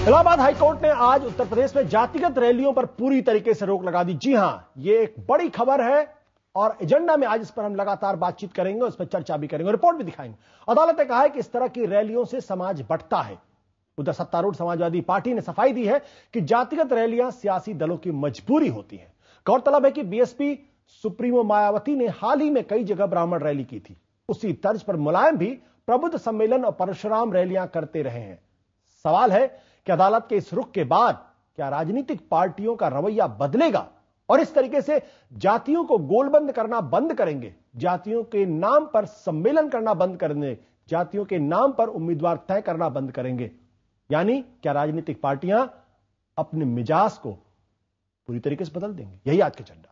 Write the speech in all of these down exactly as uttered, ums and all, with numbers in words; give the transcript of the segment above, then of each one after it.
Allahabad high court ने आज उत्तर प्रदेश में जातिगत रैलियों पर पूरी तरीके से रोक लगा दी। जी हां, यह एक बड़ी खबर है और एजेंडा में आज इस पर हम लगातार बातचीत करेंगे, उस पर चर्चा भी करेंगे, रिपोर्ट भी दिखाएंगे। अदालत ने कहा है कि इस तरह की रैलियों से समाज बंटता है। उधर सत्तारूढ़ समाजवादी पार्टी ने सफाई दी है कि जातिगत रैलियां सियासी दलों की मजबूरी होती है। गौरतलब है कि बीएसपी सुप्रीमो मायावती ने हाल ही में कई जगह ब्राह्मण रैली की थी। उसी तर्ज पर मुलायम भी प्रबुद्ध सम्मेलन और परशुराम रैलियां करते रहे हैं। सवाल है कि अदालत के इस रुख के बाद क्या राजनीतिक पार्टियों का रवैया बदलेगा और इस तरीके से जातियों को गोलबंद करना बंद करेंगे, जातियों के नाम पर सम्मेलन करना बंद करेंगे, जातियों के नाम पर उम्मीदवार तय करना बंद करेंगे। यानी क्या राजनीतिक पार्टियां अपने मिजाज को पूरी तरीके से बदल देंगे? यही आज का एजेंडा।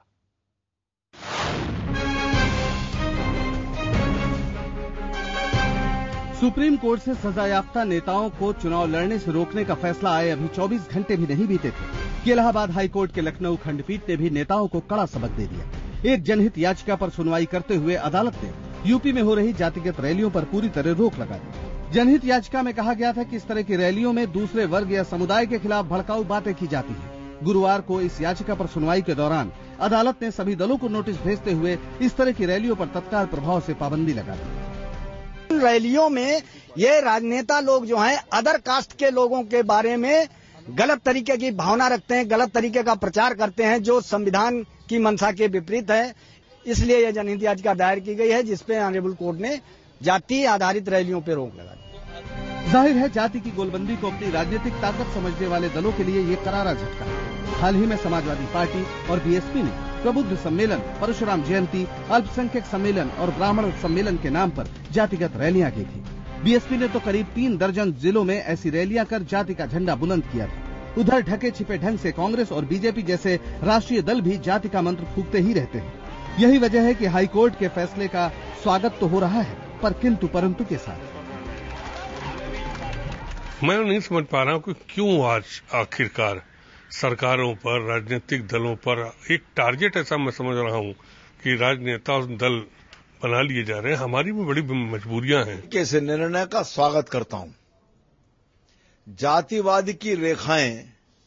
सुप्रीम कोर्ट से सजायाफ्ता नेताओं को चुनाव लड़ने से रोकने का फैसला आए अभी चौबीस घंटे भी नहीं बीते थे कि इलाहाबाद हाईकोर्ट के लखनऊ खंडपीठ ने भी नेताओं को कड़ा सबक दे दिया। एक जनहित याचिका पर सुनवाई करते हुए अदालत ने यूपी में हो रही जातिगत रैलियों पर पूरी तरह रोक लगा दी। जनहित याचिका में कहा गया था कि इस तरह की रैलियों में दूसरे वर्ग या समुदाय के खिलाफ भड़काऊ बातें की जाती है। गुरुवार को इस याचिका पर सुनवाई के दौरान अदालत ने सभी दलों को नोटिस भेजते हुए इस तरह की रैलियों पर तत्काल प्रभाव से पाबंदी लगा दी। रैलियों में ये राजनेता लोग जो हैं अदर कास्ट के लोगों के बारे में गलत तरीके की भावना रखते हैं, गलत तरीके का प्रचार करते हैं जो संविधान की मंशा के विपरीत है। इसलिए यह जनहित याचिका दायर की गई है जिसपे ऑनरेबल कोर्ट ने जाति आधारित रैलियों पर रोक लगा दी। जाहिर है जाति की गोलबंदी को अपनी राजनीतिक ताकत समझने वाले दलों के लिए ये करारा झटका है। हाल ही में समाजवादी पार्टी और बीएसपी ने प्रबुद्ध सम्मेलन, परशुराम जयंती, अल्पसंख्यक सम्मेलन और ब्राह्मण सम्मेलन के नाम पर जातिगत रैलियां की थी। बीएसपी ने तो करीब तीन दर्जन जिलों में ऐसी रैलियां कर जाति का झंडा बुलंद किया था। उधर ढके छिपे ढंग से कांग्रेस और बीजेपी जैसे राष्ट्रीय दल भी जाति का मंत्र फूंकते ही रहते हैं। यही वजह है कि हाईकोर्ट के फैसले का स्वागत तो हो रहा है, पर किंतु परंतु के साथ। मैं नहीं समझ पा रहा हूँ कि क्यों आज आखिरकार सरकारों पर, राजनीतिक दलों पर एक टारगेट ऐसा मैं समझ रहा हूँ कि राजनेता और दल बना लिए जा रहे हैं। हमारी भी बड़ी मजबूरियां हैं। कैसे निर्णय का स्वागत करता हूं। जातिवाद की रेखाएं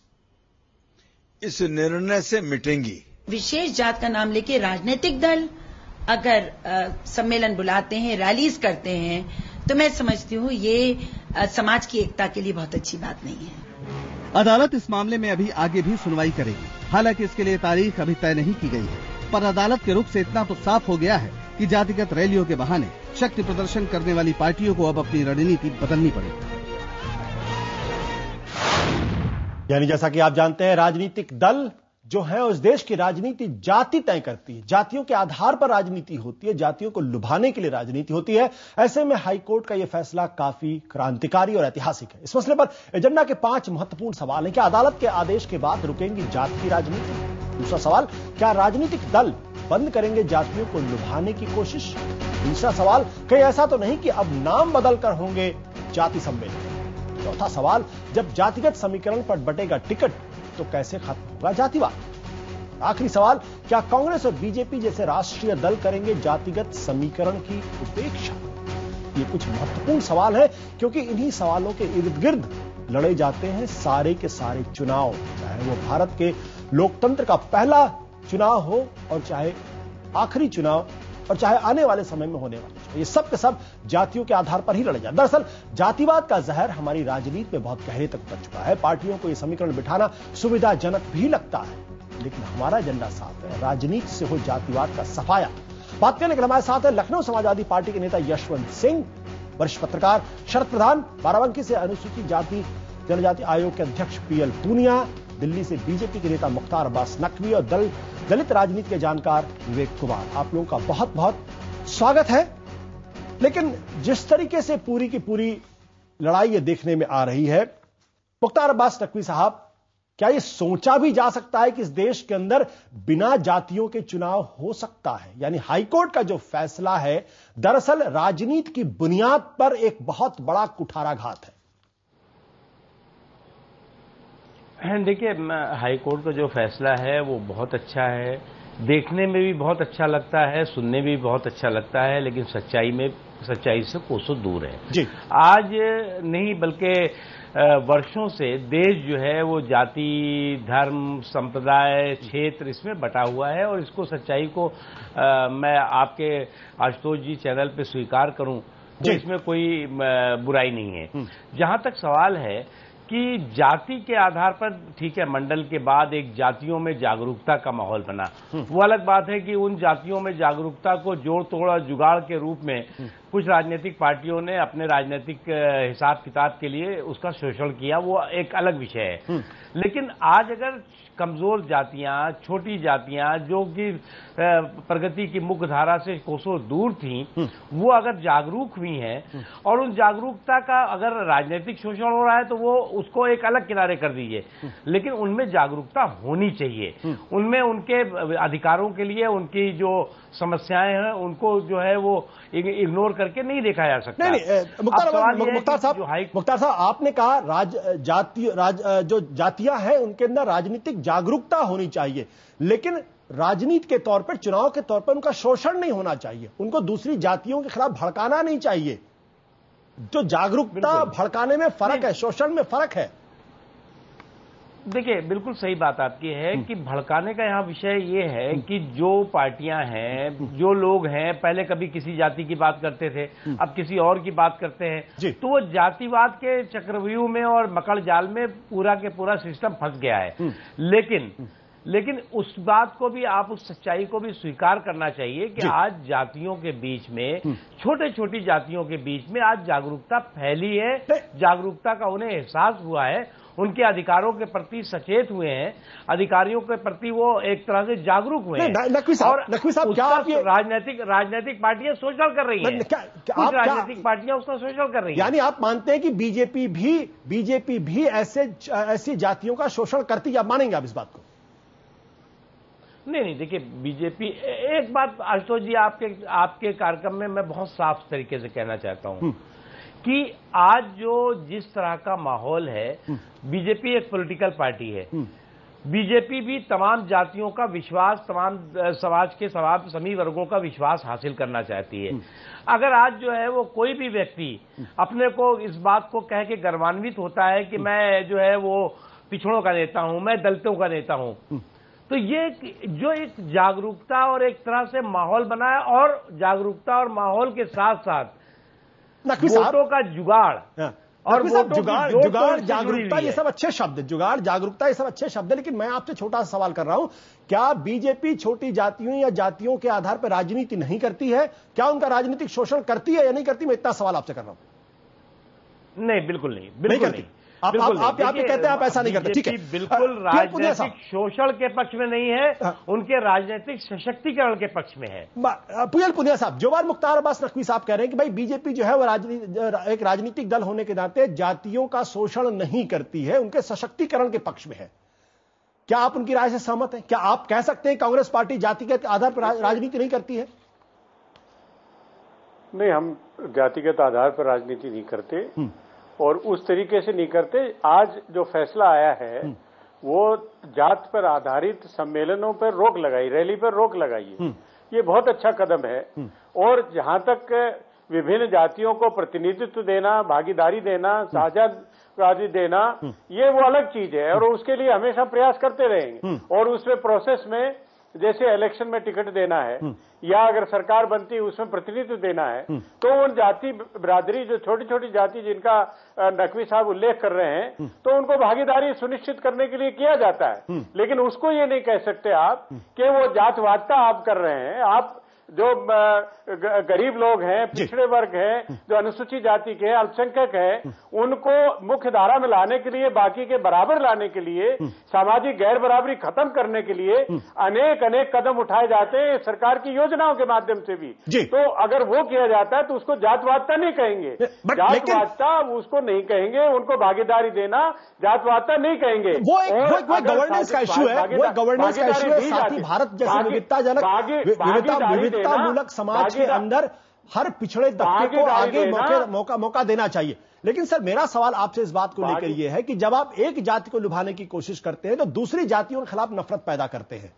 इस निर्णय से मिटेंगी। विशेष जात का नाम लेके राजनीतिक दल अगर आ, सम्मेलन बुलाते हैं, रैलीज करते हैं, तो मैं समझती हूँ ये आ, समाज की एकता के लिए बहुत अच्छी बात नहीं है। अदालत इस मामले में अभी आगे भी सुनवाई करेगी। हालांकि इसके लिए तारीख अभी तय नहीं की गई है, पर अदालत के रुख से इतना तो साफ हो गया है कि जातिगत रैलियों के बहाने शक्ति प्रदर्शन करने वाली पार्टियों को अब अपनी रणनीति बदलनी पड़ेगी। यानी जैसा कि आप जानते हैं, राजनीतिक दल जो है उस देश की राजनीति जाति तय करती है। जातियों के आधार पर राजनीति होती है, जातियों को लुभाने के लिए राजनीति होती है। ऐसे में हाईकोर्ट का यह फैसला काफी क्रांतिकारी और ऐतिहासिक है। इस मसले पर एजेंडा के पांच महत्वपूर्ण सवाल हैं। क्या अदालत के आदेश के बाद रुकेंगी जाति की राजनीति? दूसरा सवाल, क्या राजनीतिक दल बंद करेंगे जातियों को लुभाने की कोशिश? तीसरा सवाल, कहीं ऐसा तो नहीं कि अब नाम बदलकर होंगे जाति सम्मेलन? चौथा सवाल, जब जातिगत समीकरण पर बटेगा टिकट तो कैसे खत्म होगा जातिवाद? आखिरी सवाल, क्या कांग्रेस और बीजेपी जैसे राष्ट्रीय दल करेंगे जातिगत समीकरण की उपेक्षा? ये कुछ महत्वपूर्ण सवाल है क्योंकि इन्हीं सवालों के इर्द गिर्द लड़े जाते हैं सारे के सारे चुनाव, चाहे वो भारत के लोकतंत्र का पहला चुनाव हो और चाहे आखिरी चुनाव और चाहे आने वाले समय में होने वाले चुनाव। ये सब के सब जातियों के आधार पर ही लड़े जाते। दरअसल जातिवाद का जहर हमारी राजनीति में बहुत गहरे तक उतर चुका है। पार्टियों को यह समीकरण बिठाना सुविधाजनक भी लगता है, लेकिन हमारा एजेंडा साफ है, राजनीति से हो जातिवाद का सफाया। बात करने के लिए हमारे साथ है लखनऊ समाजवादी पार्टी के नेता यशवंत सिंह, वरिष्ठ पत्रकार शरद प्रधान, बाराबंकी से अनुसूचित जाति जनजाति आयोग के अध्यक्ष पीएल पूनिया, दिल्ली से बीजेपी के नेता मुख्तार अब्बास नकवी और दल दलित राजनीति के जानकार विवेक कुमार। आप लोगों का बहुत बहुत स्वागत है। लेकिन जिस तरीके से पूरी की पूरी लड़ाई ये देखने में आ रही है, मुख्तार अब्बास नकवी साहब, क्या ये सोचा भी जा सकता है कि इस देश के अंदर बिना जातियों के चुनाव हो सकता है? यानी हाईकोर्ट का जो फैसला है दरअसल राजनीति की बुनियाद पर एक बहुत बड़ा कुठाराघात है। देखिए, हाई कोर्ट का जो फैसला है वो बहुत अच्छा है। देखने में भी बहुत अच्छा लगता है, सुनने में भी बहुत अच्छा लगता है, लेकिन सच्चाई में सच्चाई से कोसों दूर है जी। आज नहीं बल्कि वर्षों से देश जो है वो जाति, धर्म, संप्रदाय, क्षेत्र इसमें बटा हुआ है और इसको सच्चाई को आ, मैं आपके आशुतोष जी चैनल पे स्वीकार करूं तो इसमें कोई बुराई नहीं है। जहां तक सवाल है कि जाति के आधार पर, ठीक है, मंडल के बाद एक जातियों में जागरूकता का माहौल बना, वो अलग बात है कि उन जातियों में जागरूकता को जोड़ तोड़ जुगाड़ के रूप में कुछ राजनीतिक पार्टियों ने अपने राजनीतिक हिसाब किताब के लिए उसका शोषण किया, वो एक अलग विषय है। लेकिन आज अगर कमजोर जातियां, छोटी जातियां जो कि प्रगति की मुख्य धारा से कोसों दूर थीं, वो अगर जागरूक हुई हैं और उन जागरूकता का अगर राजनीतिक शोषण हो रहा है तो वो उसको एक अलग किनारे कर दीजिए, लेकिन उनमें जागरूकता होनी चाहिए, उनमें उनके अधिकारों के लिए उनकी जो समस्याएं हैं उनको जो है वो इग्नोर करके नहीं देखा जा सकता। नहीं नहीं मुख्तार मुख्तार साहब मुख्तार साहब आपने कहा राज जाति राज जो जातियां हैं उनके अंदर राजनीतिक जागरूकता होनी चाहिए, लेकिन राजनीति के तौर पर, चुनाव के तौर पर उनका शोषण नहीं होना चाहिए, उनको दूसरी जातियों के खिलाफ भड़काना नहीं चाहिए। जो जागरूकता भड़काने में फर्क है, शोषण में फर्क है। देखिए बिल्कुल सही बात आपकी है कि भड़काने का यहाँ विषय ये है कि जो पार्टियां हैं, जो लोग हैं, पहले कभी किसी जाति की बात करते थे, अब किसी और की बात करते हैं, तो वो जातिवाद के चक्रव्यूह में और मकड़ जाल में पूरा के पूरा सिस्टम फंस गया है। लेकिन लेकिन उस बात को भी, आप उस सच्चाई को भी स्वीकार करना चाहिए कि आज जातियों के बीच में, छोटे छोटी जातियों के बीच में आज जागरूकता फैली है, जागरूकता का उन्हें एहसास हुआ है, उनके अधिकारों के प्रति सचेत हुए हैं, अधिकारियों के प्रति वो एक तरह से जागरूक हुए हैं। नकवी साहब, और नकवी साहब क्या आप ये राजनीतिक राजनीतिक पार्टियां शोषण कर रही हैं, क्या, क्या आप राजनीतिक पार्टियां उसका शोषण कर रही हैं। यानी आप मानते हैं कि बीजेपी भी बीजेपी भी ऐसे ऐसी जातियों का शोषण करती है, आप मानेंगे आप इस बात को? नहीं नहीं, देखिए बीजेपी, एक बात आशुतोष जी आपके आपके कार्यक्रम में मैं बहुत साफ तरीके से कहना चाहता हूं कि आज जो जिस तरह का माहौल है, बीजेपी एक पॉलिटिकल पार्टी है, बीजेपी भी तमाम जातियों का विश्वास, तमाम समाज के समाज सभी वर्गों का विश्वास हासिल करना चाहती है। अगर आज जो है वो कोई भी व्यक्ति अपने को इस बात को कह के गर्वान्वित होता है कि मैं जो है वो पिछड़ों का नेता हूं, मैं दलितों का नेता हूं, तो ये जो एक जागरूकता और एक तरह से माहौल बना है, और जागरूकता और माहौल के साथ साथ वोटों का जुगाड़ और वोटों जुगाड़ जुगाड़ जागरूकता, ये सब अच्छे शब्द, जुगाड़ जागरूकता ये सब अच्छे शब्द है, लेकिन मैं आपसे छोटा सा सवाल कर रहा हूं, क्या बीजेपी छोटी जातियों या जातियों के आधार पर राजनीति नहीं करती है? क्या उनका राजनीतिक शोषण करती है या नहीं करती? मैं इतना सवाल आपसे कर रहा हूं। नहीं, बिल्कुल नहीं, बिल्कुल नहीं। आप आप आप आप कहते हैं आप ऐसा नहीं करते, ठीक है, बिल्कुल राजनीतिक शोषण के पक्ष में नहीं है, उनके राजनीतिक सशक्तिकरण के पक्ष में है। पुजल पुनिया साहब, जो बार मुख्तार अब्बास नकवी साहब कह रहे हैं कि भाई बीजेपी जो है वो राजनीति एक राजनीतिक दल होने के नाते जातियों का शोषण नहीं करती है, उनके सशक्तिकरण के पक्ष में है, क्या आप उनकी राय से सहमत हैं? क्या आप कह सकते हैं कांग्रेस पार्टी जाति के आधार पर राजनीति नहीं करती है? नहीं, हम जातिगत आधार पर राजनीति नहीं करते और उस तरीके से नहीं करते। आज जो फैसला आया है वो जात पर आधारित सम्मेलनों पर रोक लगाई, रैली पर रोक लगाई है, ये बहुत अच्छा कदम है। और जहां तक विभिन्न जातियों को प्रतिनिधित्व देना, भागीदारी देना, साझादारी देना, ये वो अलग चीज है और उसके लिए हमेशा प्रयास करते रहेंगे। और उसमें प्रोसेस में जैसे इलेक्शन में टिकट देना है या अगर सरकार बनती है उसमें प्रतिनिधित्व देना है, तो उन जाति बिरादरी जो छोटी छोटी जाति जिनका नकवी साहब उल्लेख कर रहे हैं, तो उनको भागीदारी सुनिश्चित करने के लिए किया जाता है। लेकिन उसको ये नहीं कह सकते आप कि वो जातवादता आप कर रहे हैं। आप जो गरीब लोग हैं, पिछड़े वर्ग हैं, जो अनुसूचित जाति के अल्पसंख्यक हैं, उनको मुख्य धारा में लाने के लिए, बाकी के बराबर लाने के लिए, सामाजिक गैर बराबरी खत्म करने के लिए अनेक अनेक कदम उठाए जाते हैं सरकार की योजनाओं के माध्यम से भी। तो अगर वो किया जाता है तो उसको जातवादता नहीं कहेंगे, जातवादता उसको नहीं कहेंगे, उनको भागीदारी देना जातवादता नहीं कहेंगे। वो एक गवर्नेंस का इश्यू है, वो गवर्नेंस का इश्यू है। साथ ही भारत जैसे विविधताजनक मूलक समाज के अंदर हर पिछड़े तबके को आगे मौके, मौका मौका देना चाहिए। लेकिन सर मेरा सवाल आपसे इस बात को लेकर यह है कि जब आप एक जाति को लुभाने की कोशिश करते हैं तो दूसरी जातियों के खिलाफ नफरत पैदा करते हैं,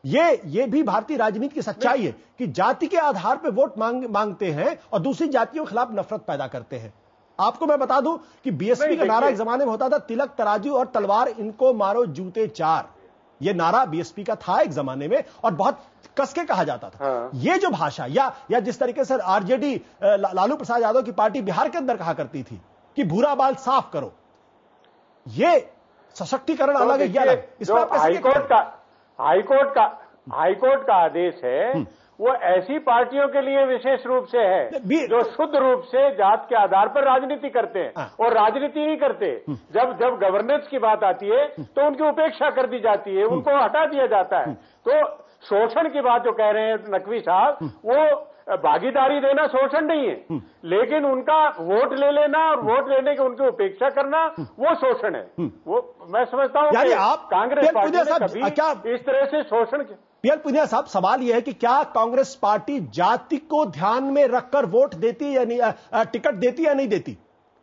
ये ये भी भारतीय राजनीति की सच्चाई है कि जाति के आधार पर वोट मांग, मांगते हैं और दूसरी जातियों के खिलाफ नफरत पैदा करते हैं। आपको मैं बता दूं कि बीएसपी का नारा एक जमाने में होता था, तिलक तराजू और तलवार इनको मारो जूते चार। ये नारा बीएसपी का था एक जमाने में और बहुत कसके कहा जाता था। हाँ। ये जो भाषा या या जिस तरीके से आरजेडी ला, लालू प्रसाद यादव की पार्टी बिहार के अंदर कहा करती थी कि भूरा बाल साफ करो, ये सशक्तिकरण अलग है। क्या इस पर हाईकोर्ट का हाईकोर्ट का हाईकोर्ट का आदेश है वो ऐसी पार्टियों के लिए विशेष रूप से है जो शुद्ध रूप से जात के आधार पर राजनीति करते हैं और राजनीति नहीं करते। जब जब गवर्नेंस की बात आती है तो उनकी उपेक्षा कर दी जाती है, उनको हटा दिया जाता है। तो शोषण की बात जो कह रहे हैं नकवी साहब, वो भागीदारी देना शोषण नहीं है, लेकिन उनका वोट ले लेना और वोट लेने की उनकी उपेक्षा करना वो शोषण है। वो मैं समझता हूं कि आप कांग्रेस पार्टी ने कभी क्या इस तरह से शोषण किया। पीएल पुनिया साहब, सवाल यह है कि क्या कांग्रेस पार्टी जाति को ध्यान में रखकर वोट देती है या नहीं, टिकट देती या नहीं देती?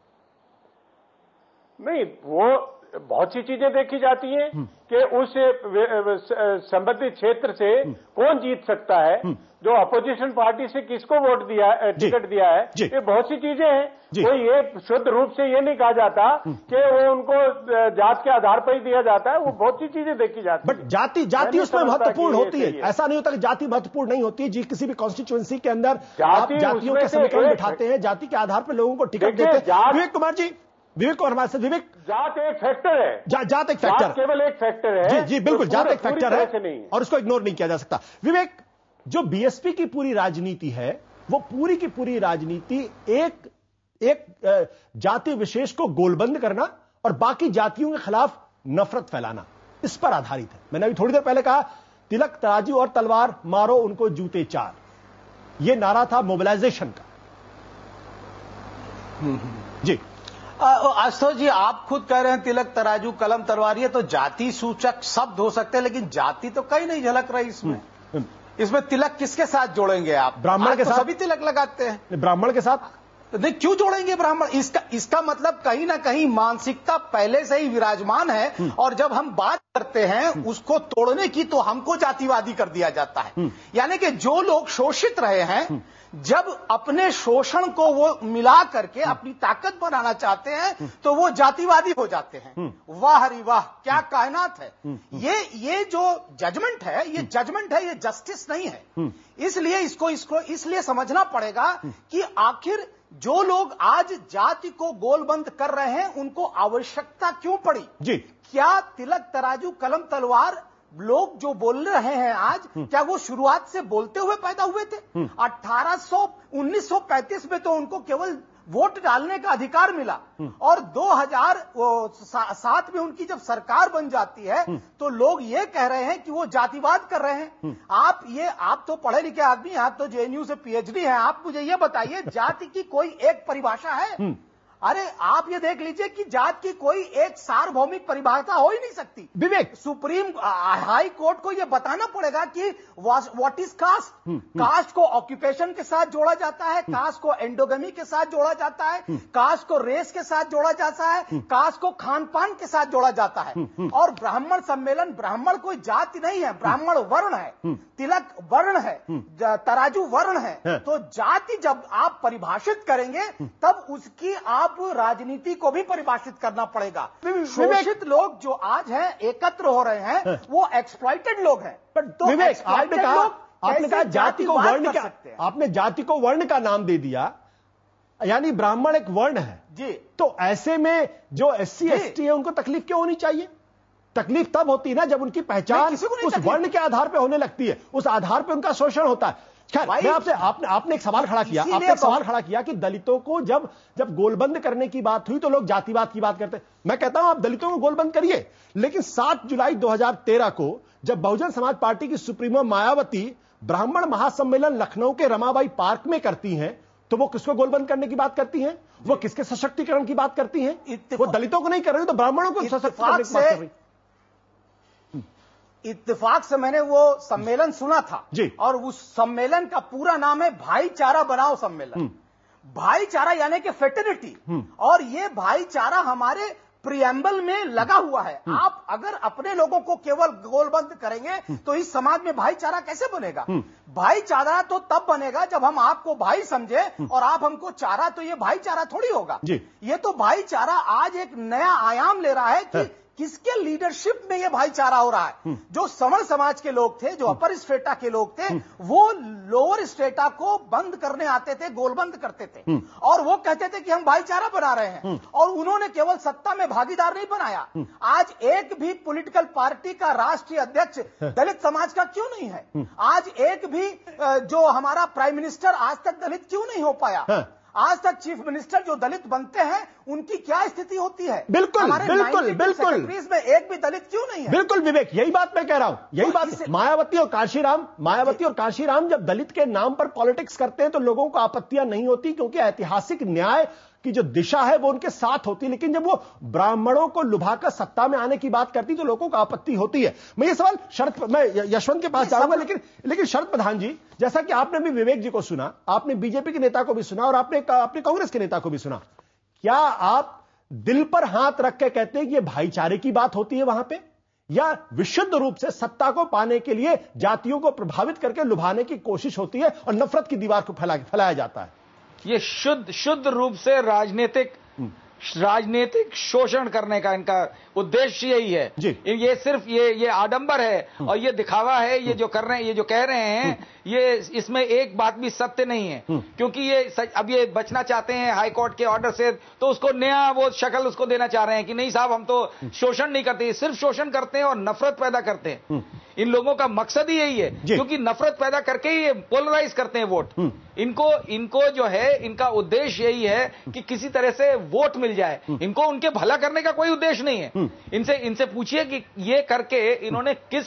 नहीं, वो बहुत सी चीजें देखी जाती हैं कि उस संबंधित क्षेत्र से कौन जीत सकता है, जो अपोजिशन पार्टी से किसको वोट दिया, टिकट दिया है, ये बहुत सी चीजें हैं। कोई ये शुद्ध रूप से ये नहीं कहा जाता कि वो उनको जात के आधार पर ही दिया जाता है, वो बहुत सी चीजें देखी जाती है। बट जाति जाति उसमें महत्वपूर्ण होती है, ऐसा नहीं होता कि जाति महत्वपूर्ण नहीं होती है। जी, किसी भी कॉन्स्टिट्यूएंसी के अंदर आप जातियों के समीकरण बिठाते हैं, जाति के आधार पर लोगों को टिकट देते हैं। विवेक कुमार जी, विवेक को हमारे साथ। विवेक, जात एक फैक्टर है, जा, जात एक फैक्टर, जात केवल एक फैक्टर है। जी जी बिल्कुल, जात एक फैक्टर है और उसको इग्नोर नहीं किया जा सकता। विवेक, जो बीएसपी की पूरी राजनीति है वो पूरी की पूरी राजनीति एक एक जाति विशेष को गोलबंद करना और बाकी जातियों के खिलाफ नफरत फैलाना, इस पर आधारित है। मैंने अभी थोड़ी देर पहले कहा, तिलक तराजू और तलवार मारो उनको जूते चार, यह नारा था मोबिलाइजेशन का। जी आशुतोष जी, आप खुद कह रहे हैं तिलक तराजू कलम तलवार, ये तो जाति सूचक शब्द हो सकते हैं, लेकिन जाति तो कहीं नहीं झलक रही इसमें। इसमें तिलक किसके साथ जोड़ेंगे आप? ब्राह्मण के तो साथ सभी तिलक लगाते हैं। ब्राह्मण के साथ नहीं, क्यों जोड़ेंगे ब्राह्मण? इसका इसका मतलब कहीं ना कहीं मानसिकता पहले से ही विराजमान है और जब हम बात करते हैं उसको तोड़ने की तो हमको जातिवादी कर दिया जाता है। यानी कि जो लोग शोषित रहे हैं, जब अपने शोषण को वो मिला करके अपनी ताकत बनाना चाहते हैं तो वो जातिवादी हो जाते हैं। वाह रे वाह, क्या कायनात है। ये ये जो जजमेंट है, ये जजमेंट है, ये जस्टिस नहीं है। इसलिए इसको इसको इसलिए समझना पड़ेगा कि आखिर जो लोग आज जाति को गोलबंद कर रहे हैं उनको आवश्यकता क्यों पड़ी जी? क्या तिलक तराजू कलम तलवार लोग जो बोल रहे हैं आज, क्या वो शुरुआत से बोलते हुए पैदा हुए थे? अठारह सौ उन्नीस सौ पैंतीस में तो उनको केवल वोट डालने का अधिकार मिला और दो हज़ार सात में उनकी जब सरकार बन जाती है तो लोग ये कह रहे हैं कि वो जातिवाद कर रहे हैं। आप ये आप तो पढ़े लिखे आदमी, आप तो जेएनयू से पीएचडी हैं, आप मुझे ये बताइए, जाति की कोई एक परिभाषा है? अरे आप ये देख लीजिए कि जात की कोई एक सार्वभौमिक परिभाषा हो ही नहीं सकती। विवेक, सुप्रीम हाई कोर्ट को ये बताना पड़ेगा कि व्हाट इज कास्ट। कास्ट को ऑक्यूपेशन के साथ जोड़ा जाता है, कास्ट को एंडोगमी के साथ जोड़ा जाता है, कास्ट को रेस के साथ जोड़ा जाता है, कास्ट को खान पान के साथ जोड़ा जाता है। और ब्राह्मण सम्मेलन, ब्राह्मण कोई जाति नहीं है, ब्राह्मण वर्ण है, तिलक वर्ण है, तराजू वर्ण है। तो जाति जब आप परिभाषित करेंगे तब उसकी आप राजनीति को भी परिभाषित करना पड़ेगा। शोषित लोग जो आज हैं, एकत्र हो रहे हैं, वो एक्सप्लॉइटेड लोग हैं। तो विवेक, आपने कहा आपने कहा जाति को वर्ण का, आपने जाति को वर्ण का नाम दे दिया, यानी ब्राह्मण एक वर्ण है जी। तो ऐसे में जो एससी एसटी है उनको तकलीफ क्यों होनी चाहिए? तकलीफ तब होती है ना जब उनकी पहचान उस वर्ण के आधार पर होने लगती है, उस आधार पर उनका शोषण होता है। खैर, मैं आपसे आपने आपने एक सवाल खड़ा किया आपने एक सवाल खड़ा किया कि दलितों को जब जब गोलबंद करने की बात हुई तो लोग जातिवाद की बात करते हैं। मैं कहता हूं आप दलितों को गोलबंद करिए, लेकिन सात जुलाई दो हज़ार तेरह को जब बहुजन समाज पार्टी की सुप्रीमो मायावती ब्राह्मण महासम्मेलन लखनऊ के रमाबाई पार्क में करती हैं तो वो किसको गोलबंद करने की बात करती हैं? वो किसके सशक्तिकरण की बात करती हैं? वो दलितों को नहीं कर रही, तो ब्राह्मणों को सशक्तिकरण की बात कर रही। इत्तेफाक से मैंने वो सम्मेलन सुना था जी। और उस सम्मेलन का पूरा नाम है भाईचारा बनाओ सम्मेलन। भाईचारा यानी कि फेटर्निटी, और ये भाईचारा हमारे प्रियम्बल में लगा हुआ है। आप अगर अपने लोगों को केवल गोलबंद करेंगे तो इस समाज में भाईचारा कैसे बनेगा? भाईचारा तो तब बनेगा जब हम आपको भाई समझे और आप हमको चारा, तो ये भाईचारा थोड़ी होगा। ये तो भाईचारा आज एक नया आयाम ले रहा है कि किसके लीडरशिप में ये भाईचारा हो रहा है। जो सवर्ण समाज के लोग थे, जो अपर स्ट्रेटा के लोग थे, वो लोअर स्ट्रेटा को बंद करने आते थे, गोलबंद करते थे और वो कहते थे कि हम भाईचारा बना रहे हैं। और उन्होंने केवल सत्ता में भागीदार नहीं बनाया, आज एक भी पॉलिटिकल पार्टी का राष्ट्रीय अध्यक्ष दलित समाज का क्यों नहीं है? आज एक भी जो हमारा प्राइम मिनिस्टर आज तक दलित क्यों नहीं हो पाया? आज तक चीफ मिनिस्टर जो दलित बनते हैं उनकी क्या स्थिति होती है? बिल्कुल बिल्कुल बिल्कुल में एक भी दलित क्यों नहीं है? बिल्कुल विवेक, यही बात मैं कह रहा हूं, यही बात। मायावती और कांशीराम मायावती और कांशीराम जब दलित के नाम पर पॉलिटिक्स करते हैं तो लोगों को आपत्तियां नहीं होती, क्योंकि ऐतिहासिक न्याय की जो दिशा है वो उनके साथ होती है। लेकिन जब वो ब्राह्मणों को लुभाकर सत्ता में आने की बात करती तो लोगों को आपत्ति होती है। मैं ये सवाल शरद मैं यशवंत के पास जाऊंगा, लेकिन लेकिन शरद प्रधान जी, जैसा कि आपने भी विवेक जी को सुना, आपने बीजेपी के नेता को भी सुना और आपने अपने कांग्रेस के नेता को भी सुना, क्या आप दिल पर हाथ रख के कहते हैं कि ये भाईचारे की बात होती है वहां पे, या विशुद्ध रूप से सत्ता को पाने के लिए जातियों को प्रभावित करके लुभाने की कोशिश होती है और नफरत की दीवार को फैला फैलाया जाता है? ये शुद्ध शुद्ध रूप से राजनीतिक राजनीतिक शोषण करने का इनका उद्देश्य यही है। ये सिर्फ ये ये आडंबर है और ये दिखावा है। ये जो कर रहे हैं, ये जो कह रहे हैं, ये इसमें एक बात भी सत्य नहीं है, क्योंकि ये अब ये बचना चाहते हैं हाई कोर्ट के ऑर्डर से, तो उसको नया वो शक्ल उसको देना चाह रहे हैं कि नहीं साहब हम तो शोषण नहीं करते, सिर्फ शोषण करते हैं और नफरत पैदा करते हैं। इन लोगों का मकसद ही यही है, क्योंकि नफरत पैदा करके ही ये पोलराइज करते हैं वोट। इनको इनको जो है इनका उद्देश्य यही है कि किसी तरह से वोट मिल जाए। इनको उनके भला करने का कोई उद्देश्य नहीं है। इनसे इनसे पूछिए कि ये करके इन्होंने किस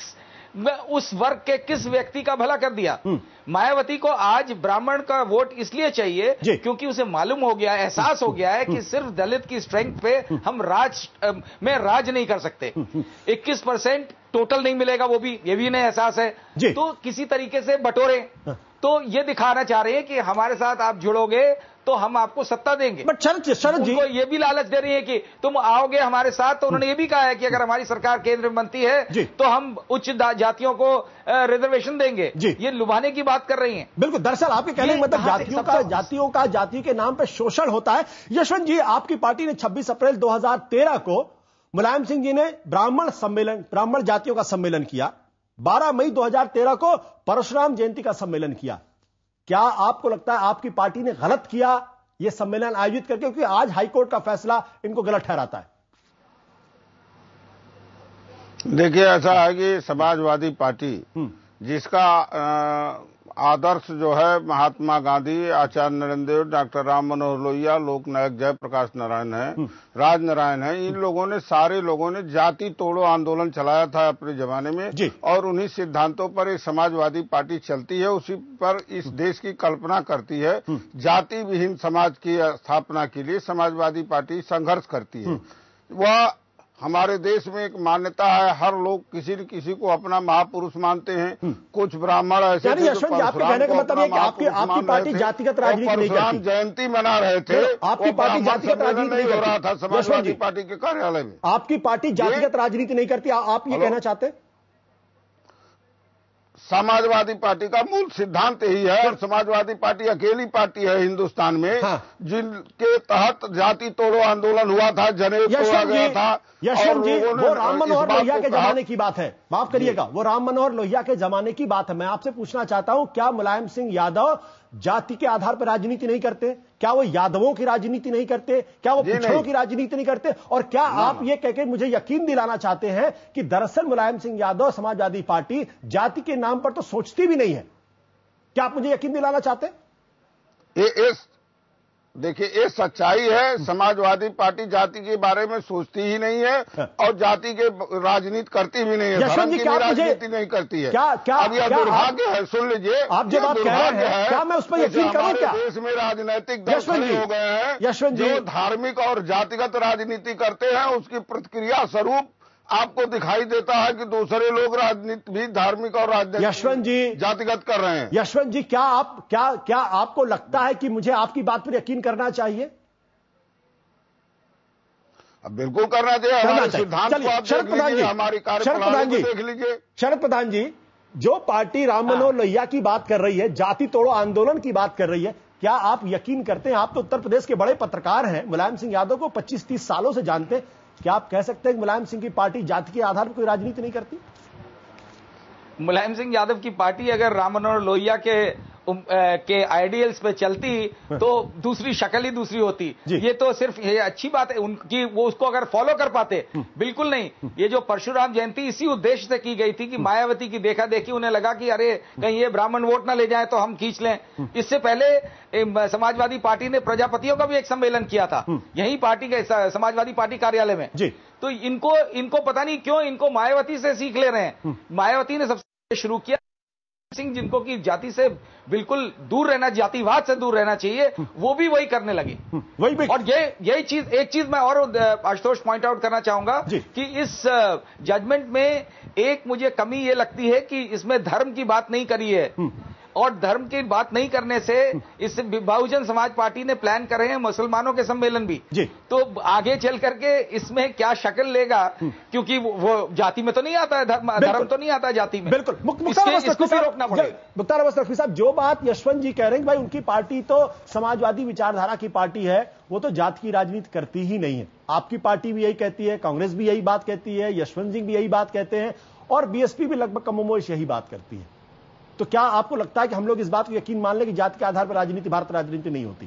उस वर्ग के किस व्यक्ति का भला कर दिया। मायावती को आज ब्राह्मण का वोट इसलिए चाहिए क्योंकि उसे मालूम हो गया, एहसास हो गया है कि सिर्फ दलित की स्ट्रेंथ पे हम राज में राज नहीं कर सकते। इक्कीस परसेंट टोटल नहीं मिलेगा, वो भी ये भी इन्हें एहसास है। तो किसी तरीके से बटोरे, तो ये दिखाना चाह रहे हैं कि हमारे साथ आप जुड़ोगे तो हम आपको सत्ता देंगे। बट शरद शरद जी उनको ये भी लालच दे रही है कि तुम आओगे हमारे साथ, तो उन्होंने ये भी कहा है कि अगर हमारी सरकार केंद्र में बनती है तो हम उच्च जातियों को रिजर्वेशन देंगे। ये लुभाने की बात कर रही हैं। बिल्कुल, दरअसल आपके कहने का मतलब जातियों का जातियों का जातियों के नाम पर शोषण होता है। यशवंत जी, आपकी पार्टी ने छब्बीस अप्रैल दो हजार तेरह को मुलायम सिंह जी ने ब्राह्मण सम्मेलन ब्राह्मण जातियों का सम्मेलन किया। बारह मई दो हजार तेरह को परशुराम जयंती का सम्मेलन किया। क्या आपको लगता है आपकी पार्टी ने गलत किया यह सम्मेलन आयोजित करके, क्योंकि आज हाईकोर्ट का फैसला इनको गलत ठहराता है? देखिए, ऐसा है कि समाजवादी पार्टी जिसका आदर्श जो है महात्मा गांधी, आचार्य नरेंद्र देव, डॉक्टर राम मनोहर लोहिया, लोकनायक जयप्रकाश नारायण है, राज नारायण है, इन लोगों ने सारे लोगों ने जाति तोड़ो आंदोलन चलाया था अपने जमाने में, और उन्हीं सिद्धांतों पर एक समाजवादी पार्टी चलती है, उसी पर इस देश की कल्पना करती है। जाति विहीन समाज की स्थापना के लिए समाजवादी पार्टी संघर्ष करती है। वह हमारे देश में एक मान्यता है, हर लोग किसी न किसी को अपना महापुरुष मानते हैं। कुछ ब्राह्मण ऐसे थे जो परशुराम को अपना महापुरुष मानते थे, परशुराम जयंती मना रहे थे। आपकी पार्टी जातिगत राजनीति नहीं हो रहा था समाजवादी पार्टी के कार्यालय में। आपकी पार्टी जातिगत राजनीति नहीं करती, आप ये कहना चाहते हैं? समाजवादी पार्टी का मूल सिद्धांत यही है, और समाजवादी पार्टी अकेली पार्टी है हिंदुस्तान में हाँ। जिनके तहत जाति तोड़ो आंदोलन हुआ था, जनेऊ तोड़ा गया था। यशवंत जी, वो राम मनोहर लोहिया के जमाने की बात है, माफ करिएगा, वो राम मनोहर लोहिया के जमाने की बात है। मैं आपसे पूछना चाहता हूं, क्या मुलायम सिंह यादव जाति के आधार पर राजनीति नहीं करते? क्या वो यादवों की राजनीति नहीं करते? क्या वो पिछड़ों की राजनीति नहीं करते? और क्या आप ये कहकर मुझे यकीन दिलाना चाहते हैं कि दरअसल मुलायम सिंह यादव समाजवादी पार्टी जाति के नाम पर तो सोचती भी नहीं है? क्या आप मुझे यकीन दिलाना चाहते हैं? ये इस देखिए, ये सच्चाई है। समाजवादी पार्टी जाति के बारे में सोचती ही नहीं है और जाति के राजनीति करती भी नहीं है, धर्म की राजनीति नहीं करती है। क्या क्या अब यह दुर्भाग्य है, सुन लीजिए, आप जो बात कह रहे हैं, क्या मैं उस पर यकीन करूं? क्या देश में राजनीतिक दल खड़े हो गए हैं यशवंत जी, जो धार्मिक और जातिगत राजनीति करते हैं, उसकी प्रतिक्रिया स्वरूप आपको दिखाई देता है कि दूसरे लोग राजनीति भी धार्मिक और राजनीतिक यशवंत जी जातिगत कर रहे हैं। यशवंत जी, क्या आप क्या क्या आपको लगता है कि मुझे आपकी बात पर यकीन करना चाहिए? अब बिल्कुल करना चाहिए। हमारे सिद्धांत को आप देख लीजिए, हमारी कार्यप्रणाली को देख लीजिए। शरद प्रधान जी, जो पार्टी राम मनोहर लोहिया की बात कर रही है, जाति तोड़ो आंदोलन की बात कर रही है, क्या आप यकीन करते हैं, आप तो उत्तर प्रदेश के बड़े पत्रकार हैं, मुलायम सिंह यादव को पच्चीस तीस सालों से जानते हैं, क्या आप कह सकते हैं कि मुलायम सिंह की पार्टी जाति के आधार पर कोई राजनीति नहीं करती? मुलायम सिंह यादव की पार्टी अगर राम मनोहर लोहिया के के आइडियल्स पे चलती तो दूसरी शक्ल ही दूसरी होती। ये तो सिर्फ ये अच्छी बात है उनकी, वो उसको अगर फॉलो कर पाते। बिल्कुल नहीं। ये जो परशुराम जयंती इसी उद्देश्य से की गई थी कि मायावती की देखा देखी उन्हें लगा कि अरे कहीं ये ब्राह्मण वोट ना ले जाए तो हम खींच लें। इससे पहले समाजवादी पार्टी ने प्रजापतियों का भी एक सम्मेलन किया था यही पार्टी के समाजवादी पार्टी कार्यालय में। तो इनको इनको पता नहीं क्यों इनको मायावती से सीख ले रहे हैं। मायावती ने सबसे शुरू किया सिंह, जिनको की जाति से बिल्कुल दूर रहना, जातिवाद से दूर रहना चाहिए, वो भी वही करने लगे। वही भी। और ये यही चीज, एक चीज मैं और आशुतोष पॉइंट आउट करना चाहूंगा कि इस जजमेंट में एक मुझे कमी ये लगती है कि इसमें धर्म की बात नहीं करी है, और धर्म की बात नहीं करने से इस बहुजन समाज पार्टी ने प्लान कर रहे हैं मुसलमानों के सम्मेलन भी जी। तो आगे चल करके इसमें क्या शक्ल लेगा, क्योंकि वो, वो जाति में तो नहीं आता है, धर्म धर्म तो नहीं आता है जाति में। बिल्कुल। इसको भी रोकना पड़ेगा। मुख्तार अब्बास नकवी साहब, जो बात यशवंत जी कह रहे हैं भाई उनकी पार्टी तो समाजवादी विचारधारा की पार्टी है, वो तो जाति की राजनीति करती ही नहीं है। आपकी पार्टी भी यही कहती है, कांग्रेस भी यही बात कहती है, यशवंत जी भी यही बात कहते हैं, और बीएसपी भी लगभग कमोबेश यही बात करती है। तो क्या आपको लगता है कि हम लोग इस बात को यकीन मान लें कि जाति के आधार पर राजनीति, भारत राजनीति नहीं होती?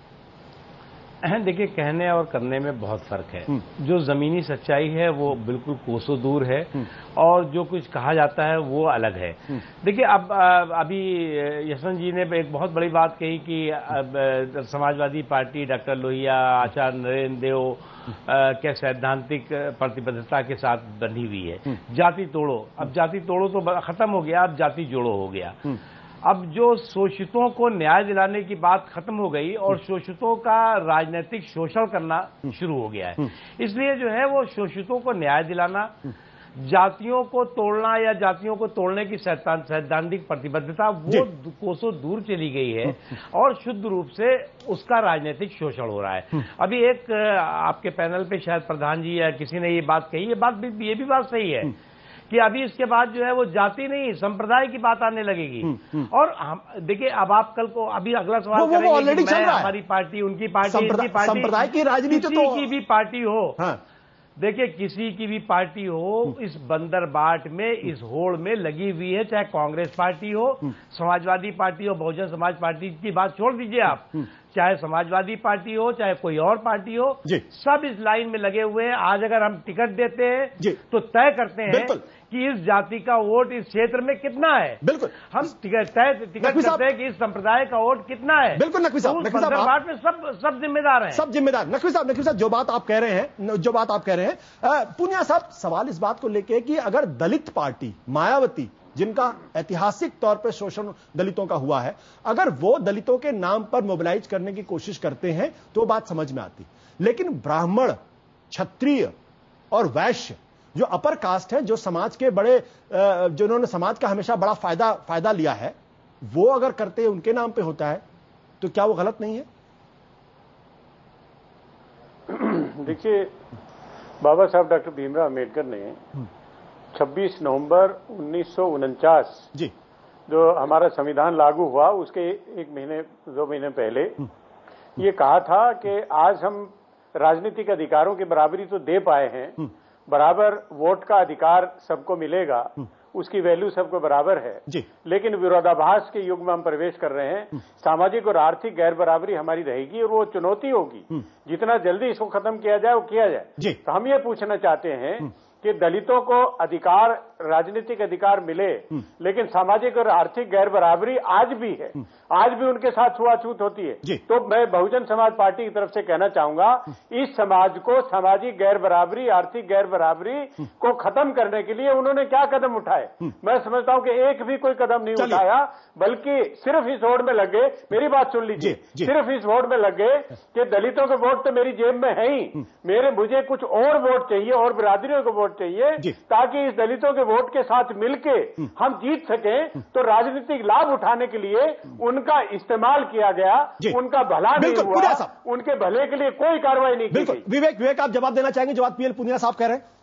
देखिए, कहने और करने में बहुत फर्क है। जो जमीनी सच्चाई है वो बिल्कुल कोसों दूर है, और जो कुछ कहा जाता है वो अलग है। देखिए, अब अभी यशवंत जी ने एक बहुत बड़ी बात कही कि अब समाजवादी पार्टी डॉक्टर लोहिया, आचार्य नरेंद्र देव के सैद्धांतिक प्रतिबद्धता के साथ बंधी हुई है। जाति तोड़ो, अब जाति तोड़ो तो खत्म हो गया, अब जाति जोड़ो हो गया। अब जो शोषितों को न्याय दिलाने की बात खत्म हो गई और शोषितों का राजनीतिक शोषण करना शुरू हो गया है। इसलिए जो है वो शोषितों को न्याय दिलाना, जातियों को तोड़ना या जातियों को तोड़ने की सैद्धांतिक प्रतिबद्धता वो कोसों दूर चली गई है, और शुद्ध रूप से उसका राजनीतिक शोषण हो रहा है। अभी एक आपके पैनल पे शायद प्रधान जी या किसी ने ये बात कही, ये बात भी ये भी बात सही है कि अभी इसके बाद जो है वो जाति नहीं संप्रदाय की बात आने लगेगी। और हम देखिए, अब आप कल को अभी अगला सवाल करेंगे कि मैं, हमारी पार्टी, उनकी पार्टी, इनकी पार्टी, संप्रदाय की राजनीति किसी की भी पार्टी हो, देखिए किसी की भी पार्टी हो, इस बंदरबाट में, इस होड़ में लगी हुई है, चाहे कांग्रेस पार्टी हो, समाजवादी पार्टी हो, बहुजन समाज पार्टी की बात छोड़ दीजिए आप, चाहे समाजवादी पार्टी हो, चाहे कोई और पार्टी हो, सब इस लाइन में लगे हुए हैं। आज अगर हम टिकट देते हैं तो तय करते हैं कि इस जाति का वोट इस क्षेत्र में कितना है। बिल्कुल। हम टिकट तय टिकट करते हैं कि इस संप्रदाय का वोट कितना है। बिल्कुल नकवी साहब, नकवी साहब में सब सब जिम्मेदार हैं, सब जिम्मेदार। नकवी साहब, नकवी साहब जो बात आप कह रहे हैं, जो बात आप कह रहे हैं, पूनिया साहब, सवाल इस बात को लेके कि अगर दलित पार्टी मायावती, जिनका ऐतिहासिक तौर पर शोषण दलितों का हुआ है, अगर वो दलितों के नाम पर मोबिलाइज करने की कोशिश करते हैं तो बात समझ में आती। लेकिन ब्राह्मण, क्षत्रिय और वैश्य जो अपर कास्ट है, जो समाज के बड़े, जिन्होंने समाज का हमेशा बड़ा फायदा फायदा लिया है, वो अगर करते हैं, उनके नाम पे होता है, तो क्या वो गलत नहीं है? देखिए, बाबा साहब डॉक्टर भीमराव अम्बेडकर ने छब्बीस नवंबर उन्नीस सौ उनचास जी जो हमारा संविधान लागू हुआ उसके एक महीने दो महीने पहले ये कहा था कि आज हम राजनीतिक अधिकारों की बराबरी तो दे पाए हैं, बराबर वोट का अधिकार सबको मिलेगा, उसकी वैल्यू सबको बराबर है जी। लेकिन विरोधाभास के युग में हम प्रवेश कर रहे हैं, सामाजिक और आर्थिक गैर बराबरी हमारी रहेगी और वो चुनौती होगी। जितना जल्दी इसको खत्म किया जाए वो किया जाए। तो हम ये पूछना चाहते हैं कि दलितों को अधिकार, राजनीतिक अधिकार मिले, लेकिन सामाजिक और आर्थिक गैर बराबरी आज भी है, आज भी उनके साथ छुआछूत होती है। तो मैं बहुजन समाज पार्टी की तरफ से कहना चाहूंगा, इस समाज को सामाजिक गैर बराबरी, आर्थिक गैर बराबरी को खत्म करने के लिए उन्होंने क्या कदम उठाए? मैं समझता हूं कि एक भी कोई कदम नहीं उठाया, बल्कि सिर्फ इस वोट में लगे, मेरी बात सुन लीजिए, सिर्फ इस वोट में लगे कि दलितों के वोट तो मेरी जेब में है ही, मेरे मुझे कुछ और वोट चाहिए और बिरादरियों के वोट वोट चाहिए ताकि इस दलितों के वोट के साथ मिलके हम जीत सकें। तो राजनीतिक लाभ उठाने के लिए उनका इस्तेमाल किया गया, उनका भला नहीं हुआ, उनके भले के लिए कोई कार्रवाई नहीं की गई। विवेक विवेक आप जवाब देना चाहेंगे? जवाब पीएल पुनिया साहब कह रहे हैं।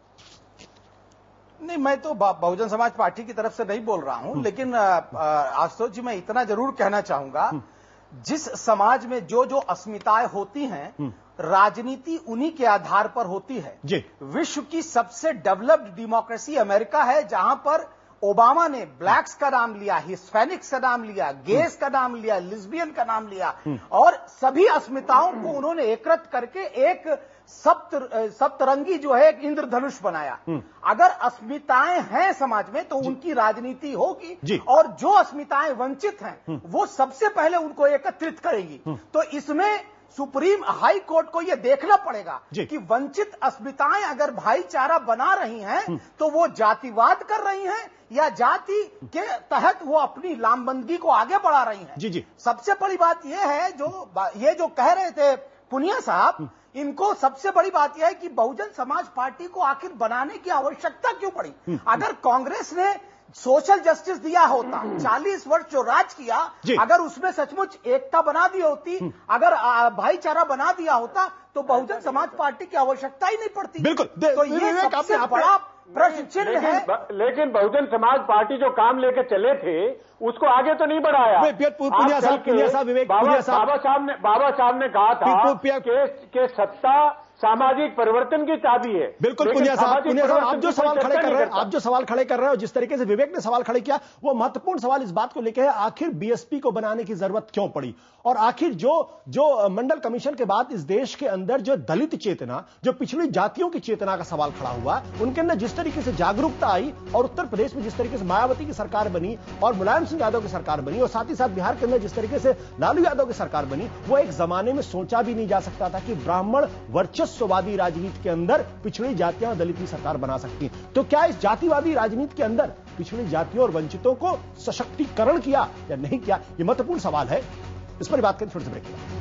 नहीं, मैं तो बहुजन समाज पार्टी की तरफ से नहीं बोल रहा हूं, लेकिन आशुतोष जी मैं इतना जरूर कहना चाहूंगा, जिस समाज में जो जो अस्मिताएं होती हैं राजनीति उन्हीं के आधार पर होती है। जी। विश्व की सबसे डेवलप्ड डेमोक्रेसी अमेरिका है, जहां पर ओबामा ने ब्लैक्स का नाम लिया, हिस्पैनिक्स का नाम लिया, गेस का नाम लिया, लिस्बियन का नाम लिया और सभी अस्मिताओं को उन्होंने एकत्र करके एक सप्त सप्तरंगी जो है एक इंद्रधनुष बनाया। अगर अस्मिताएं हैं समाज में तो उनकी राजनीति होगी और जो अस्मिताएं वंचित हैं वो सबसे पहले उनको एकत्रित करेगी। तो इसमें सुप्रीम हाई कोर्ट को यह देखना पड़ेगा कि वंचित अस्मिताएं अगर भाईचारा बना रही हैं तो वो जातिवाद कर रही हैं या जाति के तहत वो अपनी लामबंदी को आगे बढ़ा रही हैं। जी जी। सबसे बड़ी बात यह है, जो ये जो कह रहे थे पुनिया साहब, इनको सबसे बड़ी बात यह है कि बहुजन समाज पार्टी को आखिर बनाने की आवश्यकता क्यों पड़ी? अगर कांग्रेस ने सोशल जस्टिस दिया होता, चालीस वर्ष जो राज किया, अगर उसमें सचमुच एकता बना दी होती, अगर भाईचारा बना दिया होता तो बहुजन समाज पार्टी की आवश्यकता ही नहीं पड़ती। बिल्कुल। तो ये सबसे बड़ा प्रश्न चिन्ह है। लेकिन बहुजन समाज पार्टी जो काम लेके चले थे उसको आगे तो नहीं बढ़ाया। पुनिया साहब, पुनिया साहब, विवेक पुनिया साहब, बाबा साहब ने बाबा साहब ने कहा था कि, कि सत्ता सामाजिक परिवर्तन की चाबी है। बिल्कुल पुनिया साहब, पुनिया साहब आप जो सवाल खड़े कर रहे हैं, आप जो सवाल खड़े कर रहे हो, जिस तरीके से विवेक ने सवाल खड़े किया, वो महत्वपूर्ण सवाल इस बात को लेकर है, आखिर बीएसपी को बनाने की जरूरत क्यों पड़ी? और आखिर जो जो मंडल कमीशन के बाद इस देश के अंदर जो दलित चेतना, जो पिछड़ी जातियों की चेतना का सवाल खड़ा हुआ, उनके अंदर जिस तरीके से जागरूकता आई और उत्तर प्रदेश में जिस तरीके से मायावती की सरकार बनी और मुलायम सिंह यादव की सरकार बनी और साथ ही साथ बिहार के अंदर जिस तरीके से लालू यादव की सरकार बनी, वो एक जमाने में सोचा भी नहीं जा सकता था कि ब्राह्मण वर्चस्ववादी राजनीति के अंदर पिछड़ी जातियां और दलित की सरकार बना सकती। तो क्या इस जातिवादी राजनीति के अंदर पिछड़ी जातियों और वंचितों को सशक्तिकरण किया या नहीं किया? यह महत्वपूर्ण सवाल है। इस पर बात करें थोड़ी सी ब्रेक के बाद।